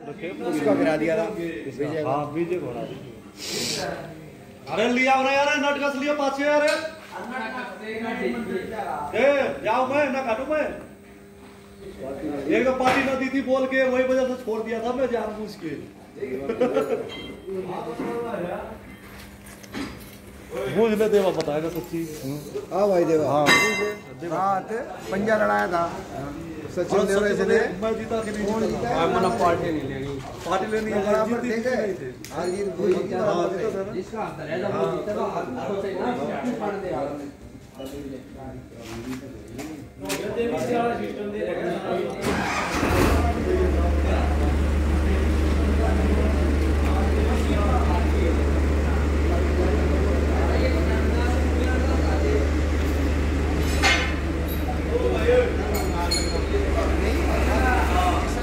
उसका गिरा दिया था। हाँ विजय घोड़ा। अरे लिया ना यार नट कस लियो पाछे यार। जाओ मैं ना काटू मैं। एक तो पार्टी ना दी थी बोल के वही वजह से छोड़ दिया था मैं जानबूझ के। बोझ ले देवा बताएगा सच्ची। हाँ भाई देवा। हाँ पंजा लड़ाया था सचिन देवरे से ने। मैं जीता कि नहीं जीता? मैंने पार्टी नहीं लेनी। पार्टी लेनी है बराबर जीती देखे। नहीं थे। हार जीत कोई जीता। हाँ जीता था ना। जिसका अंतर है जब वो जीता तो आपको चाहिए ना क्यों पढ़ दे यार। ये देवी से वाला सिस्टम दे रहा है।